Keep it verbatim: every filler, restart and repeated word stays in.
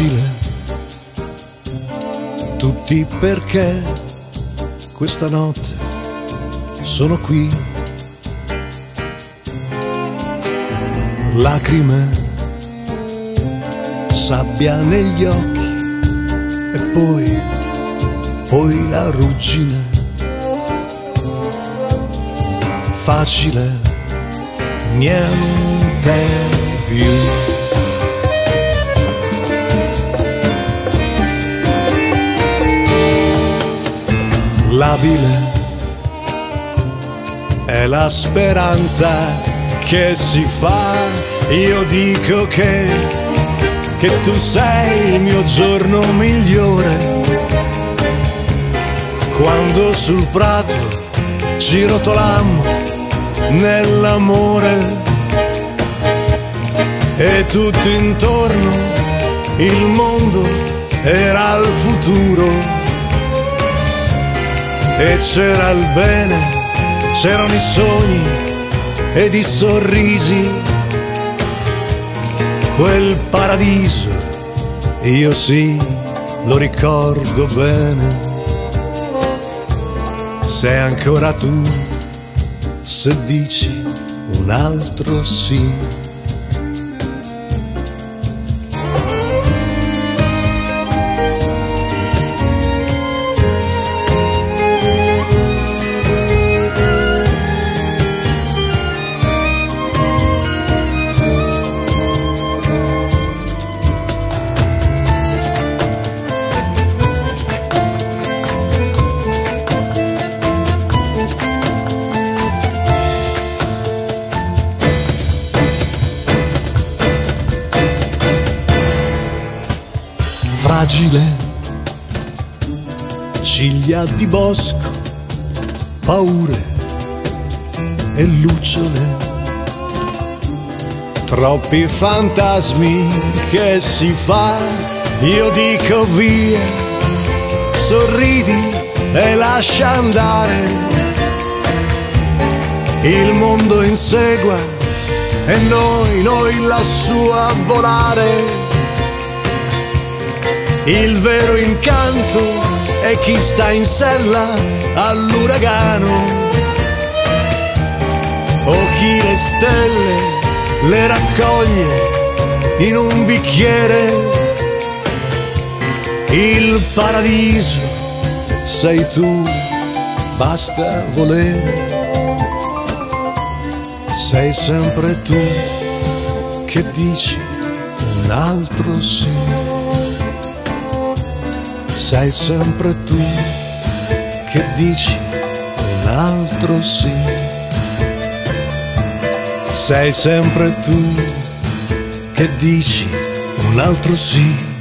fragile, tutti perché questa notte sono qui. Lacrime, sabbia negli occhi e poi, poi la ruggine. Facile, niente più. Labile è la speranza che si fa. Io dico che, che tu sei il mio giorno migliore. Quando sul prato ci rotolammo nell'amore e tutto intorno il mondo era il futuro e c'era il bene, c'erano i sogni ed i sorrisi, quel paradiso io sì lo ricordo bene. Sei ancora tu se dici un altro sì. Fragile, ciglia di bosco, paure e lucciole, troppi fantasmi che si fa. Io dico via, sorridi e lascia andare, il mondo insegua e noi, noi lassù a volare. Il vero incanto è chi sta in sella all'uragano, o chi le stelle le raccoglie in un bicchiere. Il paradiso sei tu, basta volere. Sei sempre tu che dici un altro sì. Sei sempre tu che dici un altro sì. Sei sempre tu che dici un altro sì.